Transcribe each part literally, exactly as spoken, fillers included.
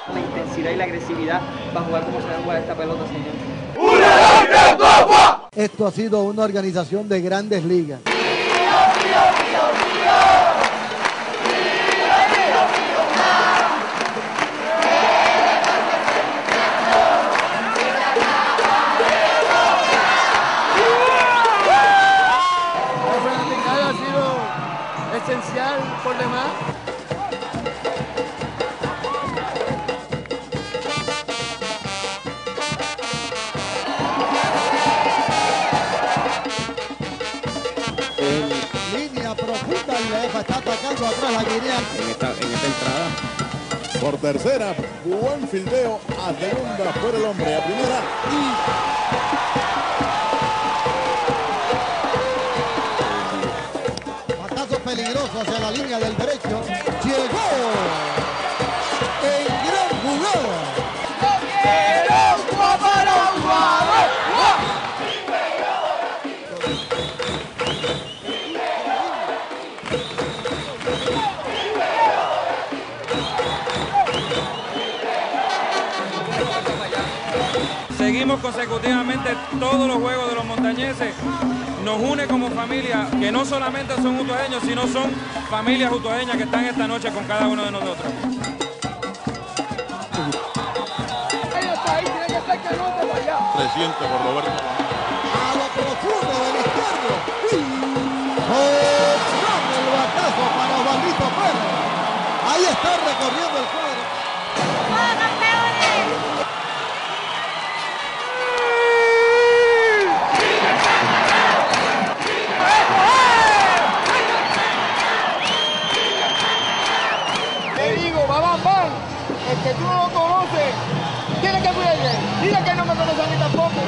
La intensidad y la agresividad para jugar como se debe jugar esta pelota, señor. Esto ha sido una organización de Grandes Ligas. La fanaticada ha sido esencial por demás. Línea profunda, el Lefa está atacando atrás la Guinea. En esta, en esta entrada. Por tercera, buen fildeo a segunda por el hombre, a primera y... Batazo peligroso hacia la línea del derecho. Llegó en gran jugada. Seguimos consecutivamente todos los juegos de los montañeses. Nos une como familia, que no solamente son utuajeños, sino son familias utuajeñas que están esta noche con cada uno de nosotros. Reciente por Roberto. A lo profundo del izquierdo. ¡Oh! El batazo para Osvaldito Pérez. Ahí está recorriendo el cuadro. Te digo, va, va, va. El que tú no lo conoces, tiene que cuidarle. Dile que no me conoce a mí tampoco.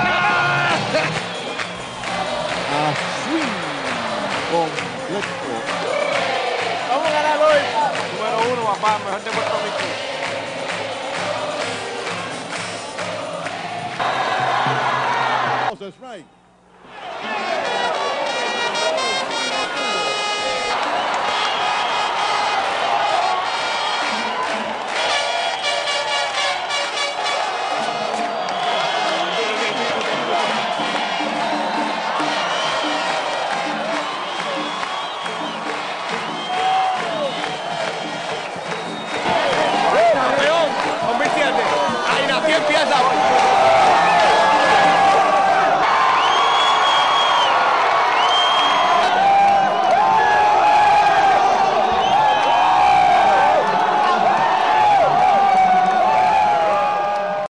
Así completo. Vamos a ganar hoy. Número uno, papá, mejor de Puerto Rico. Strike.